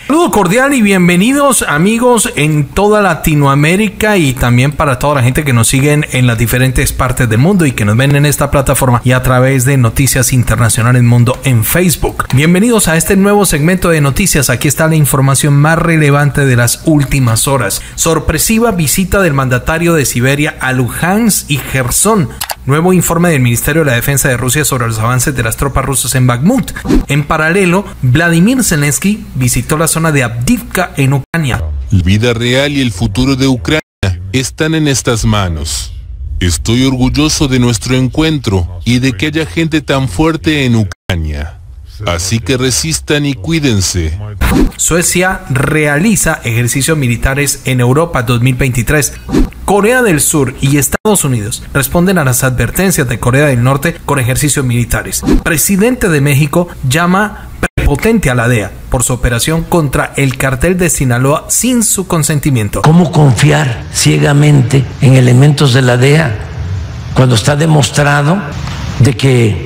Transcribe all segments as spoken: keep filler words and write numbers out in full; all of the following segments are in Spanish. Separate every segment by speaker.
Speaker 1: Saludo cordial y bienvenidos amigos en toda Latinoamérica y también para toda la gente que nos siguen en las diferentes partes del mundo y que nos ven en esta plataforma y a través de Noticias Internacionales Mundo en Facebook. Bienvenidos a este nuevo segmento de noticias. Aquí está la información más relevante de las últimas horas. Sorpresiva visita del mandatario de Siberia a Luhansk y Gerson. Nuevo informe del Ministerio de la Defensa de Rusia sobre los avances de las tropas rusas en Bakhmut. En paralelo, Vladimir Zelensky visitó la zona de Avdiivka en Ucrania.
Speaker 2: La vida real y el futuro de Ucrania están en estas manos. Estoy orgulloso de nuestro encuentro y de que haya gente tan fuerte en Ucrania. Así que resistan y cuídense.
Speaker 1: Suecia realiza ejercicios militares en Europa dos mil veintitrés. Corea del Sur y Estados Unidos responden a las advertencias de Corea del Norte con ejercicios militares. Presidente de México llama prepotente a la D E A por su operación contra el cartel de Sinaloa sin su consentimiento.
Speaker 3: ¿Cómo confiar ciegamente en elementos de la D E A cuando está demostrado de que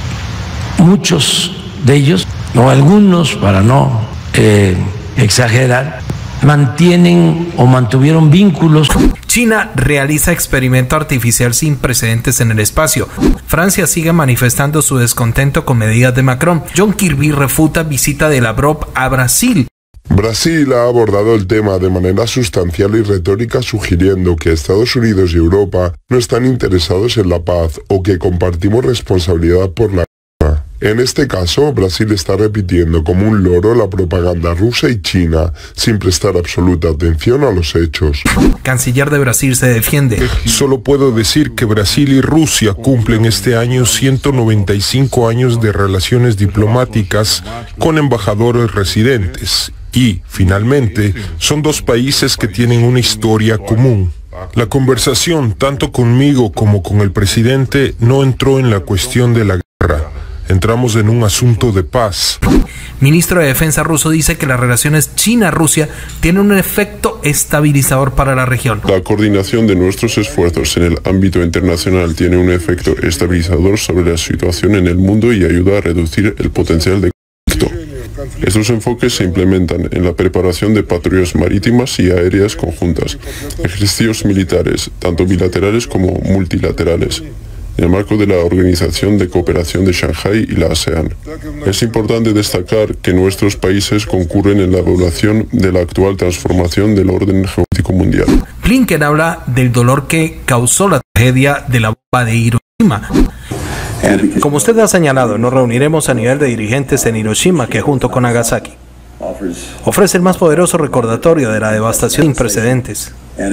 Speaker 3: muchos de ellos, o algunos, para no eh, exagerar, mantienen o mantuvieron vínculos?
Speaker 1: China realiza experimento artificial sin precedentes en el espacio. Francia sigue manifestando su descontento con medidas de Macron. John Kirby refuta visita de Lavrov a Brasil.
Speaker 4: Brasil ha abordado el tema de manera sustancial y retórica, sugiriendo que Estados Unidos y Europa no están interesados en la paz o que compartimos responsabilidad por la guerra. En este caso, Brasil está repitiendo como un loro la propaganda rusa y china, sin prestar absoluta atención a los hechos.
Speaker 1: Canciller de Brasil se defiende.
Speaker 5: Solo puedo decir que Brasil y Rusia cumplen este año ciento noventa y cinco años de relaciones diplomáticas con embajadores residentes y, finalmente, son dos países que tienen una historia común. La conversación, tanto conmigo como con el presidente, no entró en la cuestión de la guerra. Entramos en un asunto de paz.
Speaker 1: Ministro de Defensa ruso dice que las relaciones China-Rusia tienen un efecto estabilizador para la región.
Speaker 6: La coordinación de nuestros esfuerzos en el ámbito internacional tiene un efecto estabilizador sobre la situación en el mundo y ayuda a reducir el potencial de conflicto. Estos enfoques se implementan en la preparación de patrullas marítimas y aéreas conjuntas, ejercicios militares, tanto bilaterales como multilaterales, en el marco de la Organización de Cooperación de Shanghái y la ASEAN. Es importante destacar que nuestros países concurren en la evaluación de la actual transformación del orden geopolítico mundial.
Speaker 1: Blinken habla del dolor que causó la tragedia de la bomba de Hiroshima. Como usted ha señalado, nos reuniremos a nivel de dirigentes en Hiroshima, que junto con Nagasaki ofrece el más poderoso recordatorio de la devastación sin precedentes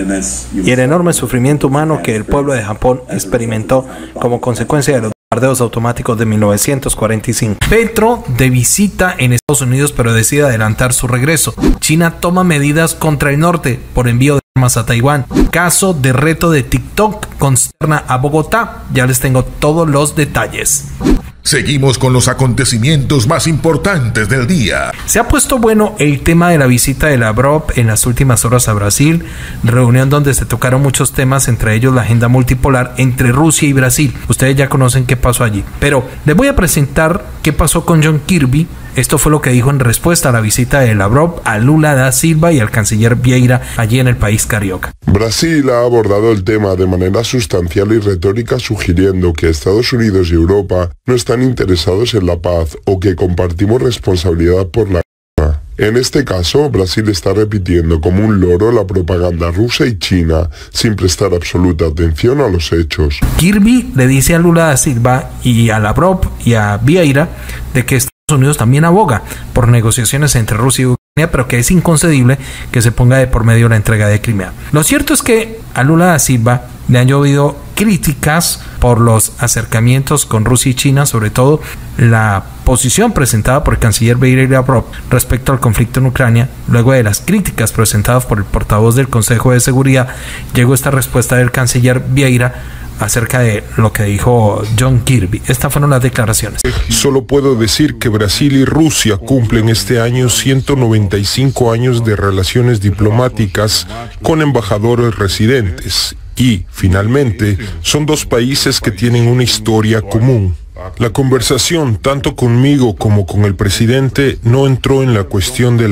Speaker 1: y el enorme sufrimiento humano que el pueblo de Japón experimentó como consecuencia de los bombardeos automáticos de mil novecientos cuarenta y cinco. Petro de visita en Estados Unidos, pero decide adelantar su regreso. China toma medidas contra el norte por envío de armas a Taiwán. Caso de reto de TikTok consterna a Bogotá. Ya les tengo todos los detalles.
Speaker 7: Seguimos con los acontecimientos más importantes del día.
Speaker 1: Se ha puesto bueno el tema de la visita de Lavrov en las últimas horas a Brasil, reunión donde se tocaron muchos temas, entre ellos la agenda multipolar entre Rusia y Brasil. Ustedes ya conocen qué pasó allí, pero les voy a presentar qué pasó con John Kirby. Esto fue lo que dijo en respuesta a la visita de Lavrov a Lula da Silva y al canciller Vieira allí en el país carioca.
Speaker 4: Brasil ha abordado el tema de manera sustancial y retórica, sugiriendo que Estados Unidos y Europa no están interesados en la paz o que compartimos responsabilidad por la guerra. En este caso, Brasil está repitiendo como un loro la propaganda rusa y china, sin prestar absoluta atención a los hechos.
Speaker 1: Kirby le dice a Lula da Silva y a Lavrov y a Vieira de que Estados Unidos también aboga por negociaciones entre Rusia y Ucrania, pero que es inconcebible que se ponga de por medio la entrega de Crimea. Lo cierto es que a Lula da Silva le han llovido críticas por los acercamientos con Rusia y China, sobre todo la posición presentada por el canciller Vieira y Lavrov respecto al conflicto en Ucrania. Luego de las críticas presentadas por el portavoz del Consejo de Seguridad, llegó esta respuesta del canciller Vieira acerca de lo que dijo John Kirby. Estas fueron las declaraciones.
Speaker 5: Solo puedo decir que Brasil y Rusia cumplen este año ciento noventa y cinco años de relaciones diplomáticas con embajadores residentes y, finalmente, son dos países que tienen una historia común. La conversación, tanto conmigo como con el presidente, no entró en la cuestión de la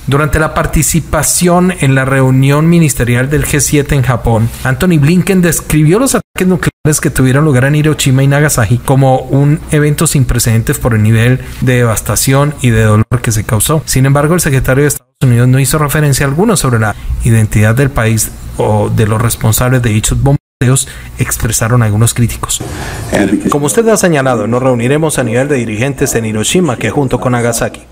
Speaker 1: Durante la participación en la reunión ministerial del G siete en Japón, Anthony Blinken describió los ataques nucleares que tuvieron lugar en Hiroshima y Nagasaki como un evento sin precedentes por el nivel de devastación y de dolor que se causó. Sin embargo, el secretario de Estados Unidos no hizo referencia alguna sobre la identidad del país o de los responsables de dichos bombardeos, expresaron algunos críticos. Como usted ha señalado, nos reuniremos a nivel de dirigentes en Hiroshima, que junto con Nagasaki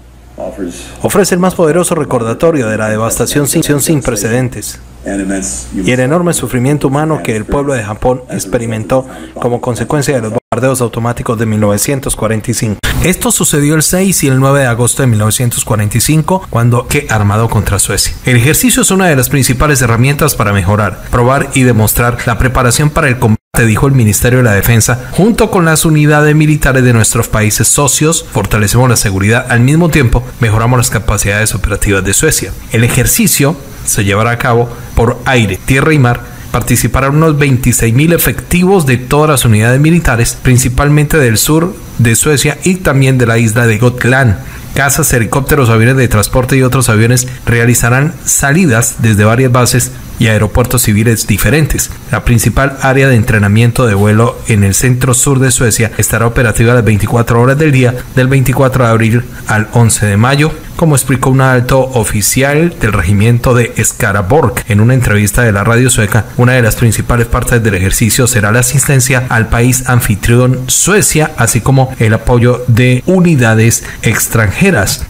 Speaker 1: ofrece el más poderoso recordatorio de la devastación sin, sin precedentes y el enorme sufrimiento humano que el pueblo de Japón experimentó como consecuencia de los bombardeos automáticos de mil novecientos cuarenta y cinco. Esto sucedió el seis y el nueve de agosto de mil novecientos cuarenta y cinco, cuando que armado contra Suecia. El ejercicio es una de las principales herramientas para mejorar, probar y demostrar la preparación para el combate, dijo el Ministerio de la Defensa. Junto con las unidades militares de nuestros países socios, fortalecemos la seguridad, al mismo tiempo mejoramos las capacidades operativas de Suecia. El ejercicio se llevará a cabo por aire, tierra y mar. Participarán unos veintiséis mil efectivos de todas las unidades militares, principalmente del sur de Suecia y también de la isla de Gotland. Cazas, helicópteros, aviones de transporte y otros aviones realizarán salidas desde varias bases y aeropuertos civiles diferentes. La principal área de entrenamiento de vuelo en el centro sur de Suecia estará operativa las veinticuatro horas del día, del veinticuatro de abril al once de mayo, como explicó un alto oficial del regimiento de Skaraborg en una entrevista de la radio sueca. Una de las principales partes del ejercicio será la asistencia al país anfitrión Suecia, así como el apoyo de unidades extranjeras.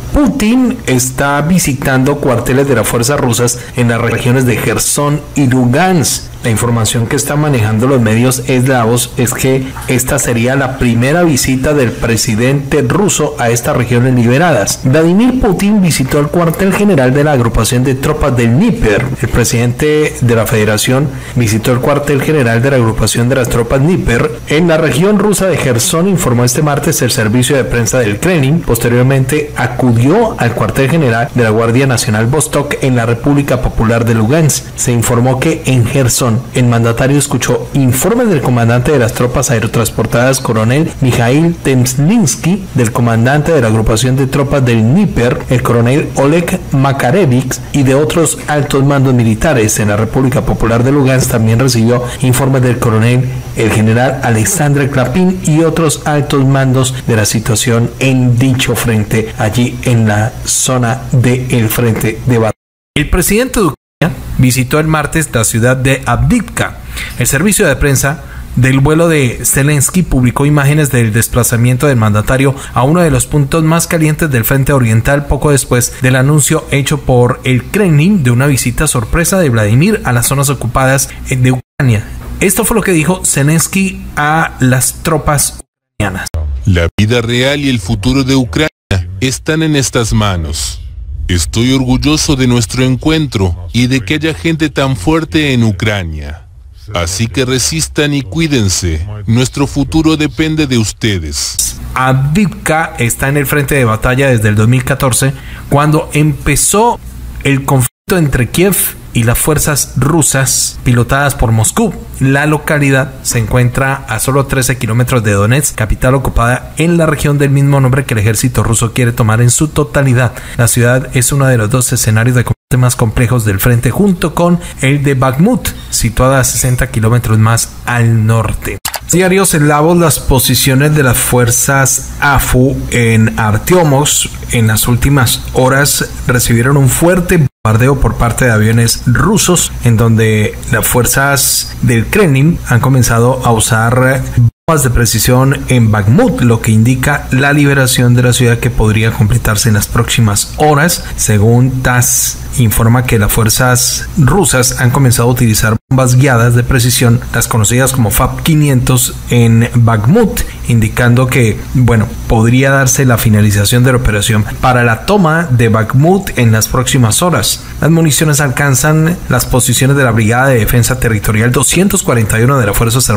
Speaker 1: Putin está visitando cuarteles de las fuerzas rusas en las regiones de Jersón y Lugansk. La información que están manejando los medios eslavos es que esta sería la primera visita del presidente ruso a estas regiones liberadas. Vladimir Putin visitó el cuartel general de la agrupación de tropas del Dnieper. El presidente de la federación visitó el cuartel general de la agrupación de las tropas Dnieper en la región rusa de Jersón, informó este martes el servicio de prensa del Kremlin. Posteriormente acudió al cuartel general de la Guardia Nacional Vostok en la República Popular de Lugansk. Se informó que en Jersón el mandatario escuchó informes del comandante de las tropas aerotransportadas, coronel Mikhail Temslinsky, del comandante de la agrupación de tropas del Dnieper, el coronel Oleg Makarevich, y de otros altos mandos militares. En la República Popular de Lugansk también recibió informes del coronel, el general Alexander Klapin y otros altos mandos de la situación en dicho frente, allí en la zona del frente de batalla. El presidente de visitó el martes la ciudad de Avdiivka. El servicio de prensa del vuelo de Zelensky publicó imágenes del desplazamiento del mandatario a uno de los puntos más calientes del frente oriental poco después del anuncio hecho por el Kremlin de una visita sorpresa de Vladimir a las zonas ocupadas de Ucrania. Esto fue lo que dijo Zelensky a las tropas ucranianas.
Speaker 2: La vida real y el futuro de Ucrania están en estas manos. Estoy orgulloso de nuestro encuentro y de que haya gente tan fuerte en Ucrania. Así que resistan y cuídense. Nuestro futuro depende de ustedes.
Speaker 1: Avdiivka está en el frente de batalla desde el dos mil catorce, cuando empezó el conflicto entre Kiev y las fuerzas rusas pilotadas por Moscú. La localidad se encuentra a solo trece kilómetros de Donetsk, capital ocupada en la región del mismo nombre que el ejército ruso quiere tomar en su totalidad. La ciudad es uno de los dos escenarios de combate más complejos del frente, junto con el de Bakhmut, situada a sesenta kilómetros más al norte. Diarios eslavos, las posiciones de las fuerzas A F U en Artiomos en las últimas horas recibieron un fuerte bombardeo por parte de aviones rusos, en donde las fuerzas del Kremlin han comenzado a usar bombas de precisión en Bakhmut, lo que indica la liberación de la ciudad que podría completarse en las próximas horas. Según T A S S, informa que las fuerzas rusas han comenzado a utilizar bombas guiadas de precisión, las conocidas como F A B quinientos, en Bakhmut, indicando que, bueno, podría darse la finalización de la operación para la toma de Bakhmut en las próximas horas. Las municiones alcanzan las posiciones de la Brigada de Defensa Territorial doscientos cuarenta y uno de las Fuerzas Armadas de Ucrania,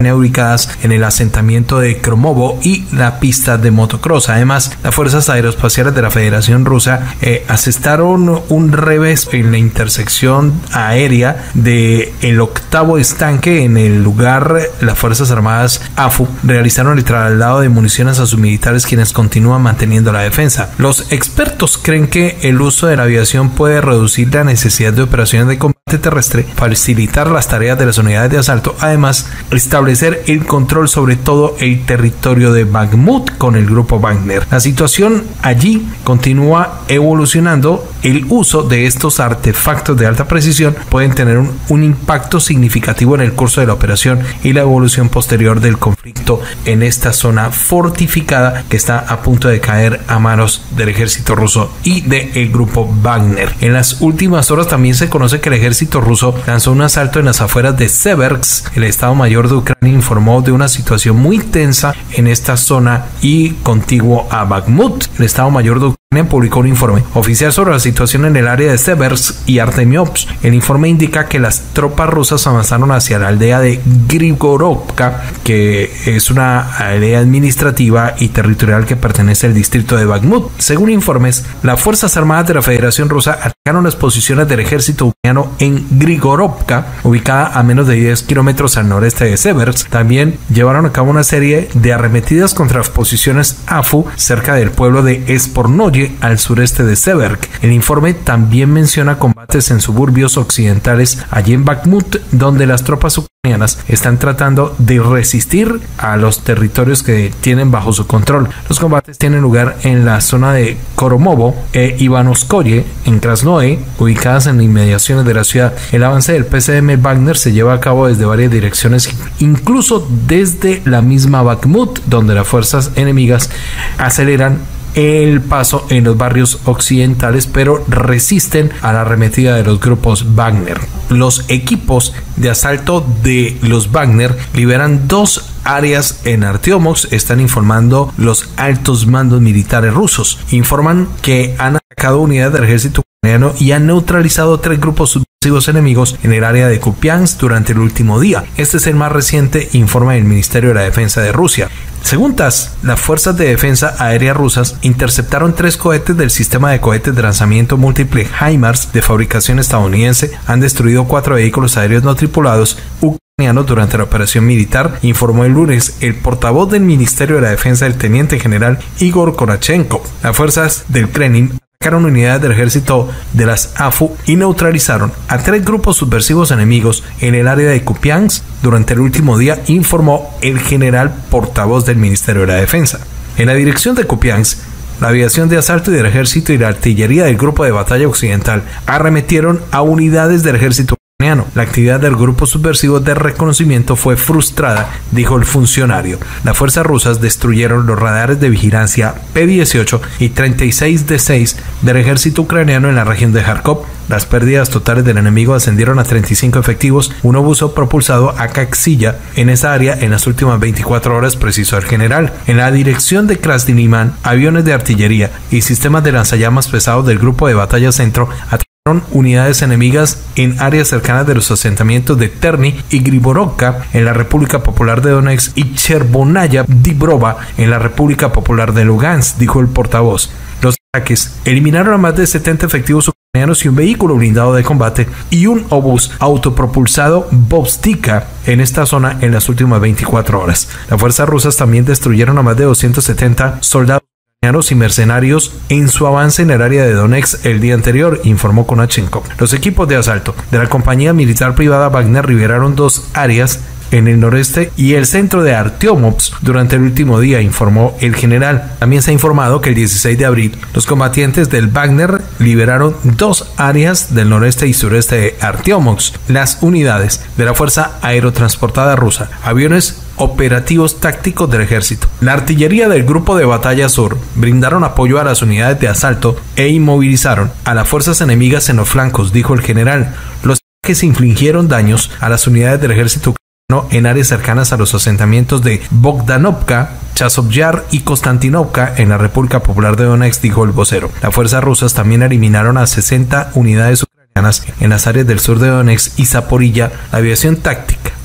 Speaker 1: ubicadas en el asentamiento de Kromovo y la pista de motocross. Además, las fuerzas aeroespaciales de la Federación Rusa eh, asestaron un revés en la intersección aérea de el octavo estanque. En el lugar, las Fuerzas Armadas A F U realizaron el traslado de municiones a sus militares, quienes continúan manteniendo la defensa. Los expertos creen que el uso de la aviación puede reducir la necesidad de operaciones de combate terrestre, facilitar las tareas de las unidades de asalto, además establecer el control sobre todo el territorio de Bakhmut con el grupo Wagner. La situación allí continúa evolucionando. El uso de estos artefactos de alta precisión pueden tener un, un impacto significativo en el curso de la operación y la evolución posterior del conflicto en esta zona fortificada que está a punto de caer a manos del ejército ruso y del grupo Wagner. En las últimas horas también se conoce que el ejército ruso lanzó un asalto en las afueras de Seversk. El Estado Mayor de Ucrania informó de una situación muy tensa en esta zona y contiguo a Bakhmut. El Estado Mayor de Ucrania publicó un informe oficial sobre la situación en el área de Seversk y Artemiovsk. El informe indica que las tropas rusas avanzaron hacia la aldea de Grigorovka, que es una aldea administrativa y territorial que pertenece al distrito de Bakhmut. Según informes, las Fuerzas Armadas de la Federación Rusa atacaron las posiciones del ejército ucraniano en Grigorovka, ubicada a menos de diez kilómetros al noreste de Seversk. También llevaron a cabo una serie de arremetidas contra las posiciones A F U cerca del pueblo de Espornoye, al sureste de Seversk. El informe también menciona combates en suburbios occidentales allí en Bakhmut, donde las tropas ucranianas están tratando de resistir a los territorios que tienen bajo su control. Los combates tienen lugar en la zona de Koromovo e Ivanovskoye, en Krasnoe, ubicadas en las inmediaciones de la ciudad. El avance del P C M Wagner se lleva a cabo desde varias direcciones, incluso desde la misma Bakhmut, donde las fuerzas enemigas aceleran el paso en los barrios occidentales, pero resisten a la arremetida de los grupos Wagner. Los equipos de asalto de los Wagner liberan dos áreas en Artiomovsk, están informando los altos mandos militares rusos. Informan que han atacado unidades del ejército ucraniano y han neutralizado tres grupos subversivos enemigos en el área de Kupiansk durante el último día. Este es el más reciente informe del Ministerio de la Defensa de Rusia. Según T A S, las fuerzas de defensa aérea rusas interceptaron tres cohetes del sistema de cohetes de lanzamiento múltiple HIMARS de fabricación estadounidense, han destruido cuatro vehículos aéreos no tripulados ucranianos durante la operación militar, informó el lunes el portavoz del Ministerio de la Defensa, el teniente general Igor Konashenkov. Las fuerzas del Kremlin atacaron unidades del ejército de las A F U y neutralizaron a tres grupos subversivos enemigos en el área de Kupiansk durante el último día, informó el general portavoz del Ministerio de la Defensa. En la dirección de Kupiansk, la aviación de asalto del ejército y la artillería del grupo de batalla occidental arremetieron a unidades del ejército ucraniano. La actividad del grupo subversivo de reconocimiento fue frustrada, dijo el funcionario. Las fuerzas rusas destruyeron los radares de vigilancia P dieciocho y treinta y seis D seis del ejército ucraniano en la región de Kharkov. Las pérdidas totales del enemigo ascendieron a treinta y cinco efectivos, un obuso propulsado a Kaksilla en esa área en las últimas veinticuatro horas, precisó el general. En la dirección de Krasny-Liman, aviones de artillería y sistemas de lanzallamas pesados del grupo de batalla centro unidades enemigas en áreas cercanas de los asentamientos de Terny y Griborovka en la República Popular de Donetsk y Chervonaya Dibrova en la República Popular de Lugansk, dijo el portavoz. Los ataques eliminaron a más de setenta efectivos ucranianos y un vehículo blindado de combate y un obús autopropulsado Bovstika en esta zona en las últimas veinticuatro horas. Las fuerzas rusas también destruyeron a más de doscientos setenta soldados y mercenarios en su avance en el área de Donetsk el día anterior, informó Konashenkov. Los equipos de asalto de la compañía militar privada Wagner liberaron dos áreas en el noreste y el centro de Artiomovsk durante el último día, informó el general. También se ha informado que el dieciséis de abril los combatientes del Wagner liberaron dos áreas del noreste y sureste de Artiomovsk. Las unidades de la Fuerza Aerotransportada Rusa, aviones operativos tácticos del ejército, la artillería del Grupo de Batalla Sur brindaron apoyo a las unidades de asalto e inmovilizaron a las fuerzas enemigas en los flancos, dijo el general. Los ataques infligieron daños a las unidades del ejército ucraniano en áreas cercanas a los asentamientos de Bogdanovka, Chasiv-Yar y Konstantinovka en la República Popular de Donetsk, dijo el vocero. Las fuerzas rusas también eliminaron a sesenta unidades ucranianas en las áreas del sur de Donetsk y Zaporilla. La aviación táctica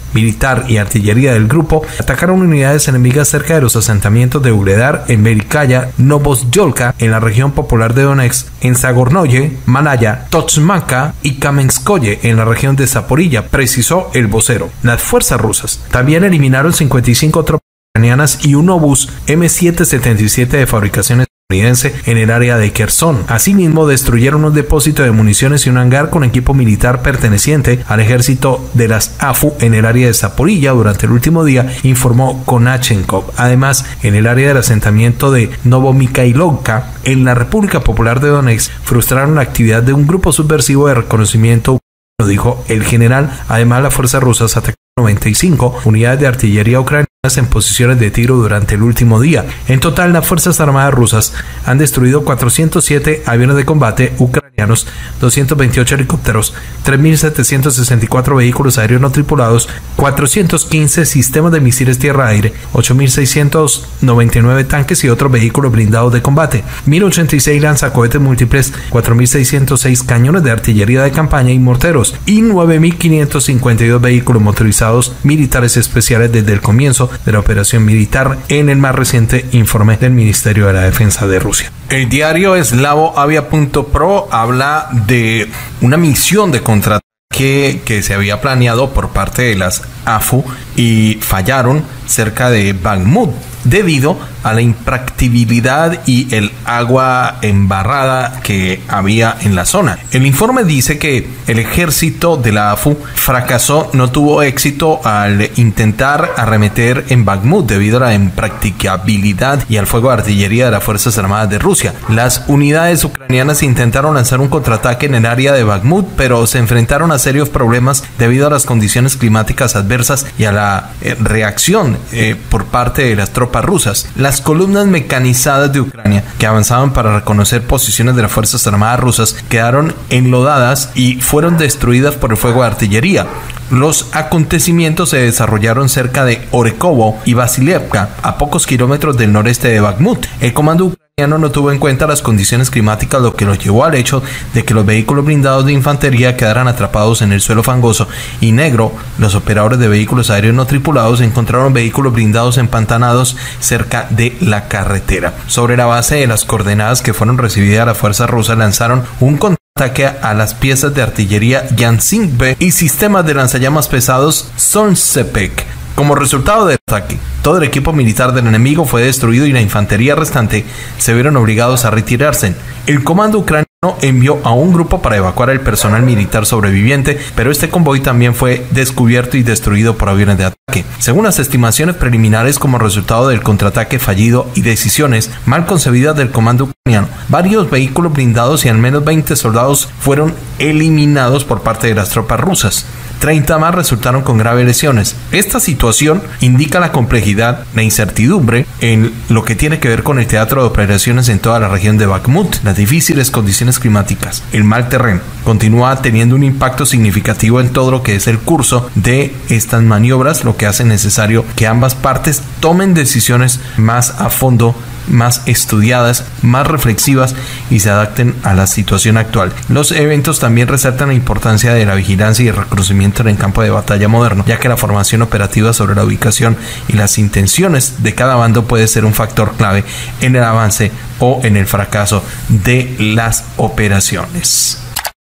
Speaker 1: militar y artillería del grupo atacaron unidades enemigas cerca de los asentamientos de Ugledar, en Verikaya, Novosyolka, en la región popular de Donetsk, en Zagornoye, Malaya, Tochmanka y Kamenskoye, en la región de Zaporilla, precisó el vocero. Las fuerzas rusas también eliminaron cincuenta y cinco tropas ucranianas y un obús eme setecientos setenta y siete de fabricación estadounidense en el área de Kherson. Asimismo, destruyeron un depósito de municiones y un hangar con equipo militar perteneciente al ejército de las A F U en el área de Zaporilla durante el último día, informó Konachenkov. Además, en el área del asentamiento de Novomikhailovka, en la República Popular de Donetsk, frustraron la actividad de un grupo subversivo de reconocimiento, dijo el general. Además, las fuerzas rusas atacaron noventa y cinco unidades de artillería ucranianas en posiciones de tiro durante el último día. En total, las Fuerzas Armadas rusas han destruido cuatrocientos siete aviones de combate ucranianos, doscientos veintiocho helicópteros, tres mil setecientos sesenta y cuatro vehículos aéreos no tripulados, cuatrocientos quince sistemas de misiles tierra-aire, ocho mil seiscientos noventa y nueve tanques y otros vehículos blindados de combate, mil ochenta y seis lanzacohetes múltiples, cuatro mil seiscientos seis cañones de artillería de campaña y morteros y nueve mil quinientos cincuenta y dos vehículos motorizados militares especiales desde el comienzo de la operación militar, en el más reciente informe del Ministerio de la Defensa de Rusia. El diario eslavo avia punto pro habla de una misión de contraataque que se había planeado por parte de las A F U y fallaron cerca de Bakhmut debido a la impracticabilidad y el agua embarrada que había en la zona. El informe dice que el ejército de la A F U fracasó, no tuvo éxito al intentar arremeter en Bakhmut debido a la impracticabilidad y al fuego de artillería de las Fuerzas Armadas de Rusia. Las unidades ucranianas intentaron lanzar un contraataque en el área de Bakhmut, pero se enfrentaron a serios problemas debido a las condiciones climáticas adversas y a la eh, reacción eh, por parte de las tropas rusas. Las columnas mecanizadas de Ucrania que avanzaban para reconocer posiciones de las Fuerzas Armadas rusas quedaron enlodadas y fueron destruidas por el fuego de artillería. Los acontecimientos se desarrollaron cerca de Orekovo y Vasilievka, a pocos kilómetros del noreste de Bakhmut. El comando ucraniano no tuvo en cuenta las condiciones climáticas, lo que lo llevó al hecho de que los vehículos blindados de infantería quedaran atrapados en el suelo fangoso y negro. Los operadores de vehículos aéreos no tripulados encontraron vehículos blindados empantanados cerca de la carretera. Sobre la base de las coordenadas que fueron recibidas, las fuerzas rusas lanzaron un ataque a las piezas de artillería Yansinkbe y sistemas de lanzallamas pesados Solsepek. Como resultado del ataque, todo el equipo militar del enemigo fue destruido y la infantería restante se vieron obligados a retirarse. El comando ucraniano envió a un grupo para evacuar el personal militar sobreviviente, pero este convoy también fue descubierto y destruido por aviones de ataque. Según las estimaciones preliminares, como resultado del contraataque fallido y decisiones mal concebidas del comando ucraniano, varios vehículos blindados y al menos veinte soldados fueron eliminados por parte de las tropas rusas. treinta más resultaron con graves lesiones. Esta situación indica la complejidad, la incertidumbre en lo que tiene que ver con el teatro de operaciones en toda la región de Bakhmut. Las difíciles condiciones climáticas, el mal terreno, continúa teniendo un impacto significativo en todo lo que es el curso de estas maniobras, lo que hace necesario que ambas partes tomen decisiones más a fondo, más estudiadas, más reflexivas y se adapten a la situación actual. Los eventos también resaltan la importancia de la vigilancia y el reconocimiento en el campo de batalla moderno, ya que la formación operativa sobre la ubicación y las intenciones de cada bando puede ser un factor clave en el avance o en el fracaso de las operaciones.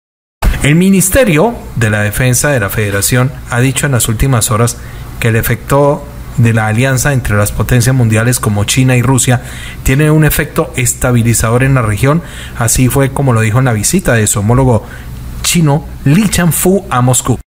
Speaker 1: El Ministerio de la Defensa de la Federación ha dicho en las últimas horas que el efecto de la alianza entre las potencias mundiales como China y Rusia tiene un efecto estabilizador en la región. Así fue como lo dijo en la visita de su homólogo chino Li Changfu a Moscú.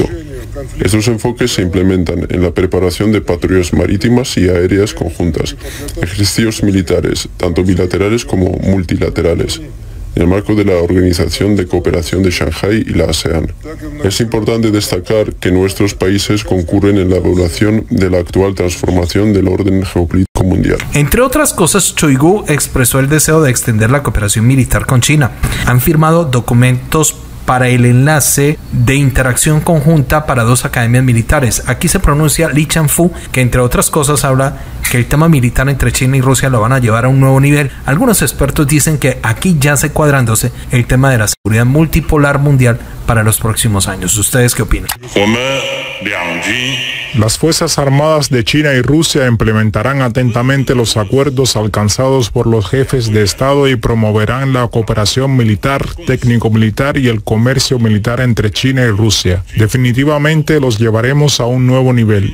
Speaker 6: Estos enfoques se implementan en la preparación de patrullas marítimas y aéreas conjuntas, ejercicios militares, tanto bilaterales como multilaterales, en el marco de la Organización de Cooperación de Shanghái y la ASEAN. Es importante destacar que nuestros países concurren en la evaluación de la actual transformación del orden geopolítico mundial.
Speaker 1: Entre otras cosas, Shoigu expresó el deseo de extender la cooperación militar con China. Han firmado documentos para el enlace de interacción conjunta para dos academias militares. Aquí se pronuncia Li Changfu, que entre otras cosas habla que el tema militar entre China y Rusia lo van a llevar a un nuevo nivel. Algunos expertos dicen que aquí ya se cuadrándose el tema de la seguridad multipolar mundial para los próximos años. ¿Ustedes qué opinan?
Speaker 5: Las Fuerzas Armadas de China y Rusia implementarán atentamente los acuerdos alcanzados por los jefes de Estado y promoverán la cooperación militar, técnico-militar y el comercio militar entre China y Rusia. Definitivamente los llevaremos a un nuevo nivel.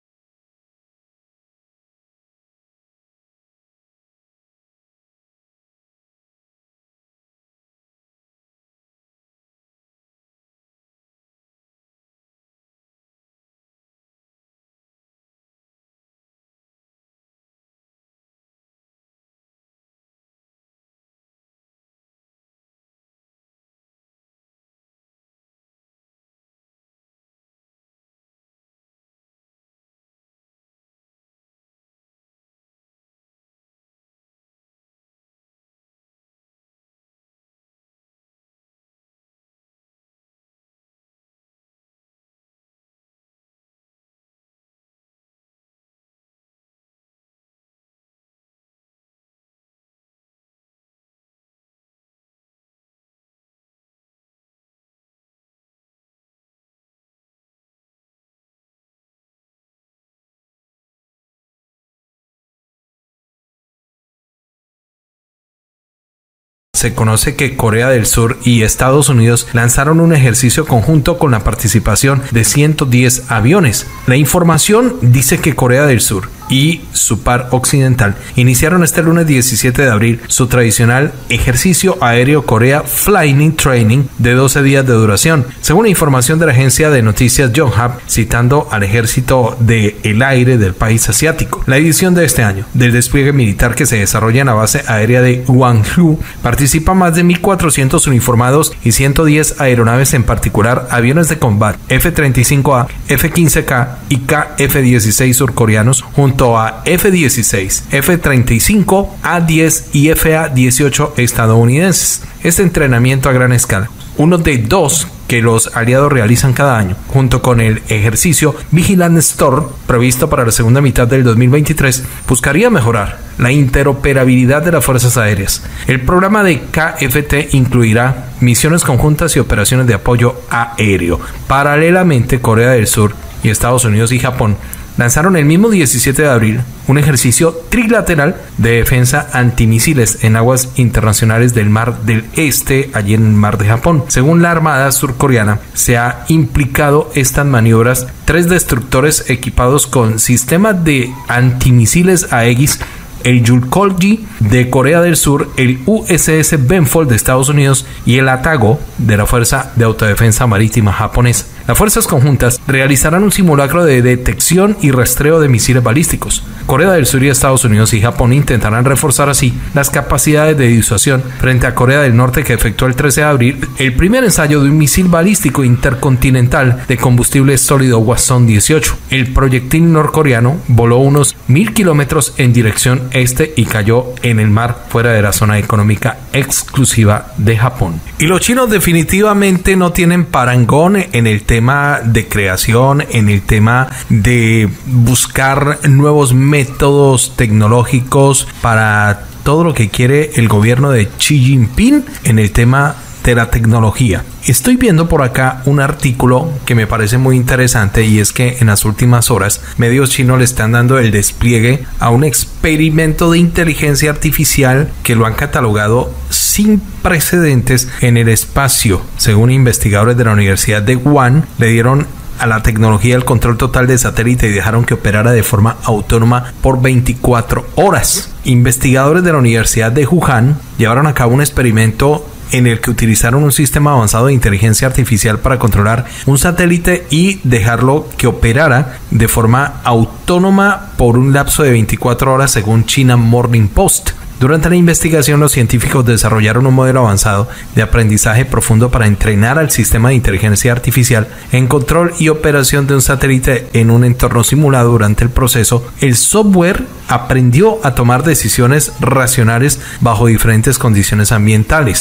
Speaker 1: Se conoce que Corea del Sur y Estados Unidos lanzaron un ejercicio conjunto con la participación de ciento diez aviones. La información dice que Corea del Sur y su par occidental iniciaron este lunes diecisiete de abril su tradicional ejercicio aéreo Corea Flying Training de doce días de duración, según la información de la agencia de noticias Yonhap, citando al ejército del aire del país asiático. La edición de este año del despliegue militar que se desarrolla en la base aérea de Gwangju participa más de mil cuatrocientos uniformados y ciento diez aeronaves, en particular aviones de combate F treinta y cinco A, F quince K y K F dieciséis surcoreanos, junto a F dieciséis, F treinta y cinco, A diez y F A dieciocho estadounidenses. Este entrenamiento a gran escala, uno de dos que los aliados realizan cada año, junto con el ejercicio Vigilant Storm previsto para la segunda mitad del dos mil veintitrés, buscaría mejorar la interoperabilidad de las fuerzas aéreas. El programa de K F T incluirá misiones conjuntas y operaciones de apoyo aéreo. Paralelamente, Corea del Sur y Estados Unidos y Japón lanzaron el mismo diecisiete de abril un ejercicio trilateral de defensa antimisiles en aguas internacionales del Mar del Este, allí en el Mar de Japón. Según la Armada surcoreana, se ha implicado estas maniobras tres destructores equipados con sistemas de antimisiles Aegis, el Yulkolji de Corea del Sur, el U S S Benfold de Estados Unidos y el Atago de la Fuerza de Autodefensa Marítima japonesa. Las fuerzas conjuntas realizarán un simulacro de detección y rastreo de misiles balísticos. Corea del Sur y Estados Unidos y Japón intentarán reforzar así las capacidades de disuasión frente a Corea del Norte, que efectuó el trece de abril el primer ensayo de un misil balístico intercontinental de combustible sólido Hwasong dieciocho. El proyectil norcoreano voló unos mil kilómetros en dirección este y cayó en el mar fuera de la zona económica exclusiva de Japón. Y los chinos definitivamente no tienen parangón en el tema de creación, en el tema de buscar nuevos métodos tecnológicos para todo lo que quiere el gobierno de Xi Jinping en el tema de la tecnología. Estoy viendo por acá un artículo que me parece muy interesante, y es que en las últimas horas medios chinos le están dando el despliegue a un experimento de inteligencia artificial que lo han catalogado sin precedentes en el espacio. Según investigadores de la Universidad de Wuhan, le dieron a la tecnología el control total de satélite y dejaron que operara de forma autónoma por veinticuatro horas. Investigadores de la Universidad de Wuhan llevaron a cabo un experimento en el que utilizaron un sistema avanzado de inteligencia artificial para controlar un satélite y dejarlo que operara de forma autónoma por un lapso de veinticuatro horas, según China Morning Post. Durante la investigación, los científicos desarrollaron un modelo avanzado de aprendizaje profundo para entrenar al sistema de inteligencia artificial en control y operación de un satélite en un entorno simulado. Durante el proceso, el software aprendió a tomar decisiones racionales bajo diferentes condiciones ambientales.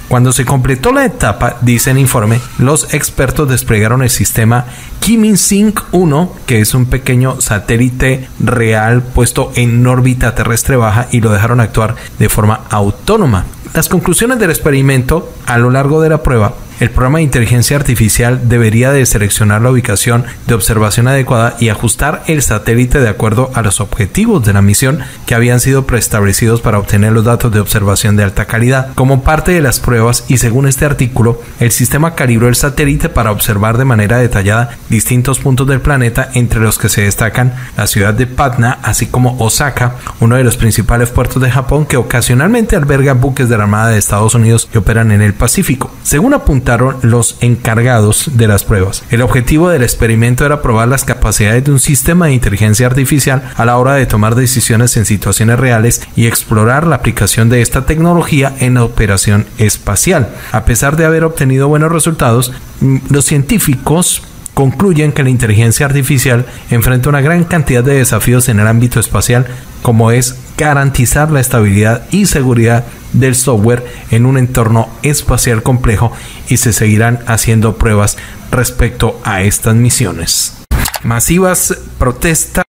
Speaker 1: Cuando se completó la etapa, dice el informe, los expertos desplegaron el sistema Kimin-Sync uno, que es un pequeño satélite real puesto en órbita terrestre baja, y lo dejaron actuar de forma autónoma. Las conclusiones del experimento: a lo largo de la prueba, el programa de inteligencia artificial debería de seleccionar la ubicación de observación adecuada y ajustar el satélite de acuerdo a los objetivos de la misión que habían sido preestablecidos para obtener los datos de observación de alta calidad. Como parte de las pruebas, y según este artículo, el sistema calibró el satélite para observar de manera detallada distintos puntos del planeta, entre los que se destacan la ciudad de Patna, así como Osaka, uno de los principales puertos de Japón que ocasionalmente alberga buques de la Armada de Estados Unidos que operan en el Pacífico. Según apuntaron los encargados de las pruebas, el objetivo del experimento era probar las capacidades de un sistema de inteligencia artificial a la hora de tomar decisiones en situaciones reales y explorar la aplicación de esta tecnología en la operación espacial. A pesar de haber obtenido buenos resultados, los científicos concluyen que la inteligencia artificial enfrenta una gran cantidad de desafíos en el ámbito espacial, como es garantizar la estabilidad y seguridad del software en un entorno espacial complejo, y se seguirán haciendo pruebas respecto a estas misiones. Masivas protestas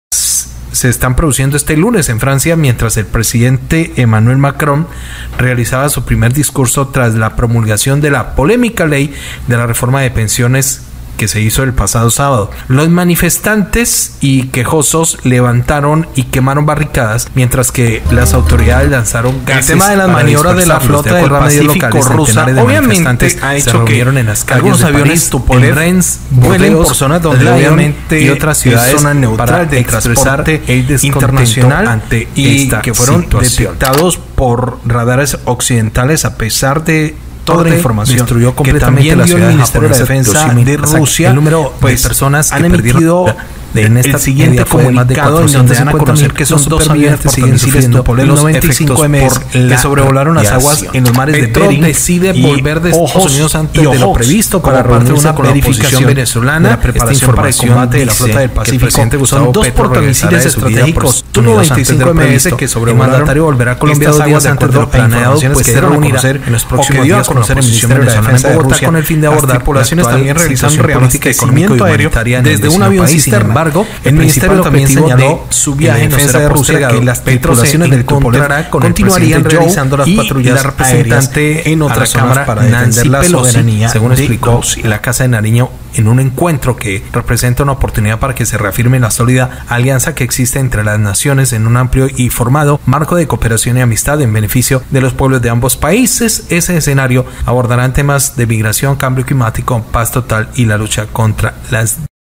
Speaker 1: se están produciendo este lunes en Francia mientras el presidente Emmanuel Macron realizaba su primer discurso tras la promulgación de la polémica ley de la reforma de pensiones que se hizo el pasado sábado. Los manifestantes y quejosos levantaron y quemaron barricadas, mientras que las autoridades lanzaron gases. El tema de las maniobras de la flota del Pacífico rusa obviamente ha hecho que en las algunos aviones Tupolev Rennes vuelen por zonas donde obviamente y otras ciudades zonas neutrales de transporte internacional ante y que fueron detectados por radares occidentales, a pesar de toda la información destruyó completamente la ciudad. El Ministerio de Defensa de Rusia, el número pues, de personas han emitido en esta el siguiente comunicado en donde dan a conocer que son dos aviones que siguen sufriendo los efectos por que sobrevolaron las aguas en los mares de Bering. Decide volver de Estados Unidos antes de lo previsto para parte de una verificación venezolana, la preparación para el combate de la flota del Pacífico. Son dos portamisiles estratégicos Tu noventa y cinco M S que sobrevolaron. El mandatario volverá a Colombia dos días antes de lo planeado, pues se reunirá en los próximos días con el Ministerio de Defensa de Bogotá con el fin de abordar poblaciones también realizando política de crecimiento aéreo desde un avión cisterna. Embargo, el Ministerio también señaló su viaje en defensa de Rusia que las tripulaciones del Tupolev continuarían realizando las patrullas y la representante en otra cámara para defender la soberanía, según explicó la Casa de Nariño en un encuentro que representa una oportunidad para que se reafirme la sólida alianza que existe entre las naciones en un amplio y formado marco de cooperación y amistad en beneficio de los pueblos de ambos países. Ese escenario abordará temas de migración, cambio climático, paz total y la lucha contra las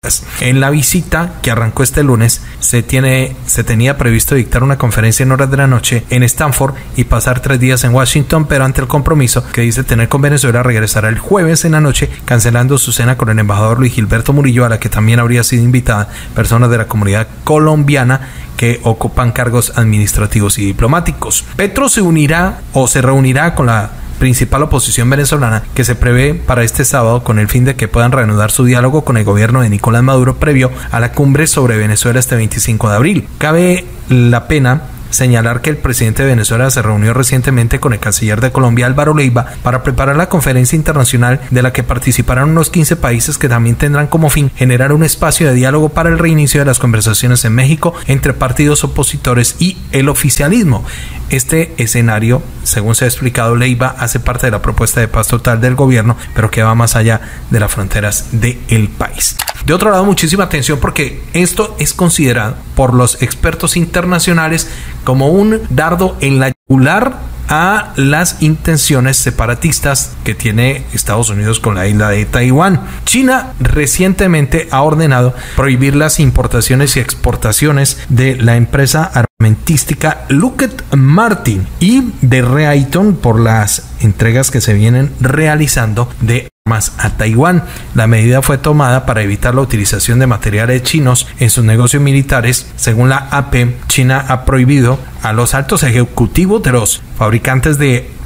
Speaker 1: En la visita que arrancó este lunes, se tiene se tenía previsto dictar una conferencia en horas de la noche en Stanford y pasar tres días en Washington, pero ante el compromiso que dice tener con Venezuela, regresará el jueves en la noche, cancelando su cena con el embajador Luis Gilberto Murillo, a la que también habría sido invitada personas de la comunidad colombiana que ocupan cargos administrativos y diplomáticos. Petro se unirá o se reunirá con la principal oposición venezolana, que se prevé para este sábado, con el fin de que puedan reanudar su diálogo con el gobierno de Nicolás Maduro previo a la cumbre sobre Venezuela este veinticinco de abril. Cabe la pena señalar que el presidente de Venezuela se reunió recientemente con el canciller de Colombia, Álvaro Leiva, para preparar la conferencia internacional de la que participarán unos quince países, que también tendrán como fin generar un espacio de diálogo para el reinicio de las conversaciones en México entre partidos opositores y el oficialismo. Este escenario, según se ha explicado, Leiva hace parte de la propuesta de paz total del gobierno, pero que va más allá de las fronteras del país. De otro lado, muchísima atención, porque esto es considerado por los expertos internacionales como un dardo en la yugular a las intenciones separatistas que tiene Estados Unidos con la isla de Taiwán. China recientemente ha ordenado prohibir las importaciones y exportaciones de la empresa armamentística Lockheed Martin y de Raytheon por las entregas que se vienen realizando de armas a Taiwán. La medida fue tomada para evitar la utilización de materiales chinos en sus negocios militares. Según la A P, China ha prohibido a los altos ejecutivos de los fabricantes de armas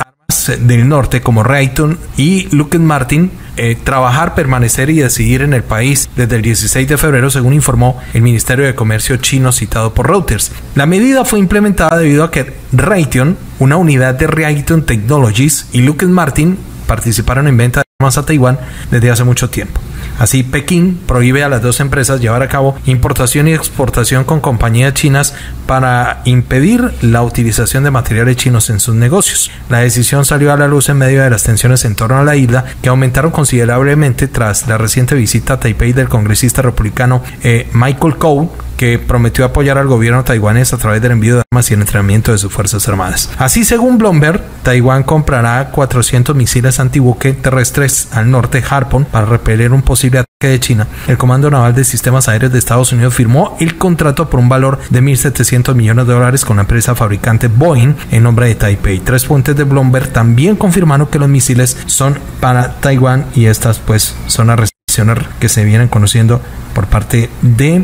Speaker 1: chinas del norte como Raytheon y Lockheed Martin eh, trabajar, permanecer y decidir en el país desde el dieciséis de febrero, según informó el Ministerio de Comercio chino citado por Reuters. La medida fue implementada debido a que Raytheon, una unidad de Raytheon Technologies, y Lockheed Martin participaron en venta de armas a Taiwán desde hace mucho tiempo. Así, Pekín prohíbe a las dos empresas llevar a cabo importación y exportación con compañías chinas para impedir la utilización de materiales chinos en sus negocios. La decisión salió a la luz en medio de las tensiones en torno a la isla, que aumentaron considerablemente tras la reciente visita a Taipei del congresista republicano eh, Michael Coe, que prometió apoyar al gobierno taiwanés a través del envío de armas y el entrenamiento de sus fuerzas armadas. Así, según Bloomberg, Taiwán comprará cuatrocientos misiles antibuque terrestres al norte Harpoon para repeler un posible ataque de China. El Comando Naval de Sistemas Aéreos de Estados Unidos firmó el contrato por un valor de mil setecientos millones de dólares con la empresa fabricante Boeing en nombre de Taipei. Tres fuentes de Bloomberg también confirmaron que los misiles son para Taiwán y estas pues son las que se vienen conociendo por parte del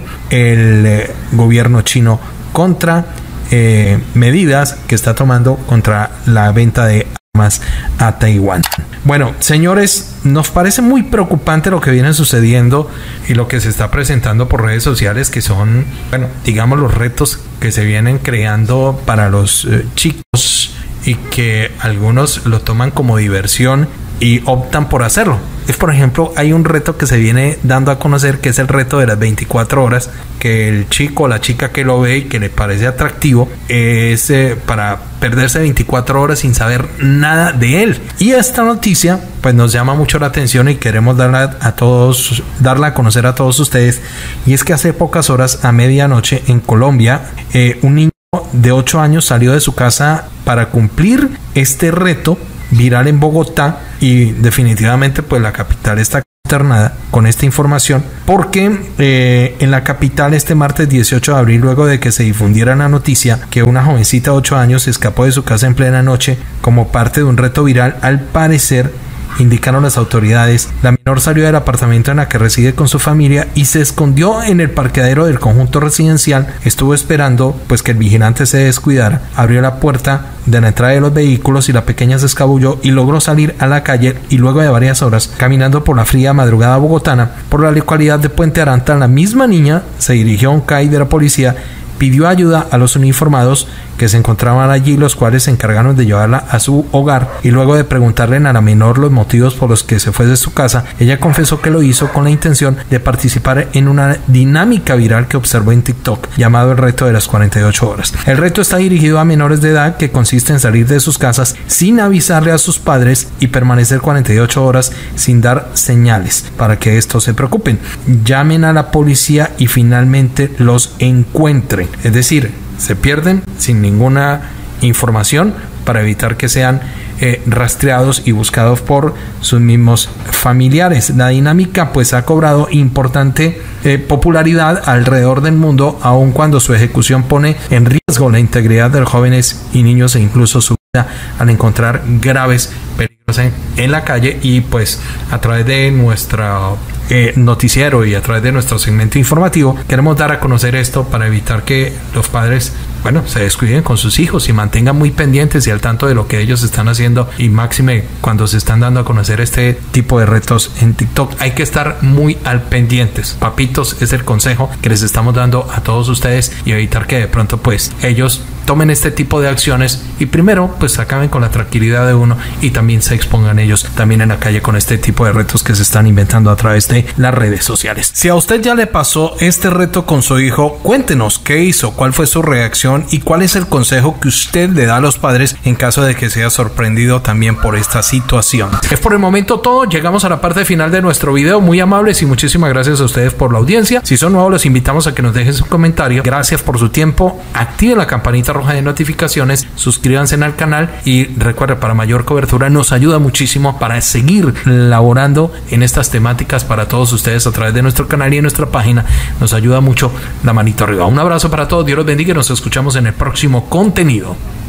Speaker 1: eh, gobierno chino contra eh, medidas que está tomando contra la venta de armas a Taiwán. Bueno, señores, nos parece muy preocupante lo que viene sucediendo y lo que se está presentando por redes sociales, que son, bueno, digamos, los retos que se vienen creando para los eh, chicos y que algunos lo toman como diversión y optan por hacerlo. Es, por ejemplo, hay un reto que se viene dando a conocer, que es el reto de las veinticuatro horas, que el chico o la chica que lo ve y que le parece atractivo es eh, para perderse veinticuatro horas sin saber nada de él. Y esta noticia pues nos llama mucho la atención y queremos darla a todos, darla a conocer a todos ustedes. Y es que hace pocas horas, a medianoche, en Colombia, eh, un niño de ocho años salió de su casa para cumplir este reto viral en Bogotá, y definitivamente pues la capital está consternada con esta información porque eh, en la capital este martes dieciocho de abril, luego de que se difundiera la noticia que una jovencita de ocho años se escapó de su casa en plena noche como parte de un reto viral, al parecer, indicaron las autoridades, la menor salió del apartamento en la que reside con su familia y se escondió en el parqueadero del conjunto residencial. Estuvo esperando pues que el vigilante se descuidara, abrió la puerta de la entrada de los vehículos y la pequeña se escabulló y logró salir a la calle, y luego de varias horas caminando por la fría madrugada bogotana por la localidad de Puente Aranta, la misma niña se dirigió a un C A I de la policía, pidió ayuda a los uniformados que se encontraban allí, los cuales se encargaron de llevarla a su hogar, y luego de preguntarle a la menor los motivos por los que se fue de su casa, ella confesó que lo hizo con la intención de participar en una dinámica viral que observó en TikTok llamado el reto de las cuarenta y ocho horas. El reto está dirigido a menores de edad, que consiste en salir de sus casas sin avisarle a sus padres y permanecer cuarenta y ocho horas sin dar señales para que estos se preocupen, llamen a la policía y finalmente los encuentren. Es decir, se pierden sin ninguna información para evitar que sean eh, rastreados y buscados por sus mismos familiares. La dinámica pues ha cobrado importante eh, popularidad alrededor del mundo, aun cuando su ejecución pone en riesgo la integridad de los jóvenes y niños e incluso su vida al encontrar graves peligros en, en la calle. Y pues a través de nuestra Eh, noticiero y a través de nuestro segmento informativo queremos dar a conocer esto para evitar que los padres, bueno, se descuiden con sus hijos y mantengan muy pendientes y al tanto de lo que ellos están haciendo, y máxime cuando se están dando a conocer este tipo de retos en TikTok. Hay que estar muy al pendientes, papitos, es el consejo que les estamos dando a todos ustedes, y evitar que de pronto pues ellos tomen este tipo de acciones y primero pues acaben con la tranquilidad de uno y también se expongan ellos también en la calle con este tipo de retos que se están inventando a través de las redes sociales. Si a usted ya le pasó este reto con su hijo, cuéntenos qué hizo, cuál fue su reacción y cuál es el consejo que usted le da a los padres en caso de que sea sorprendido también por esta situación. Es por el momento todo, llegamos a la parte final de nuestro video, muy amables y muchísimas gracias a ustedes por la audiencia. Si son nuevos, los invitamos a que nos dejen su comentario. Gracias por su tiempo, activen la campanita roja de notificaciones, suscríbanse al canal y recuerden, para mayor cobertura nos ayuda muchísimo para seguir laborando en estas temáticas para todos ustedes a través de nuestro canal y en nuestra página. Nos ayuda mucho la manito arriba. Un abrazo para todos, Dios los bendiga y nos escuchamos en el próximo contenido.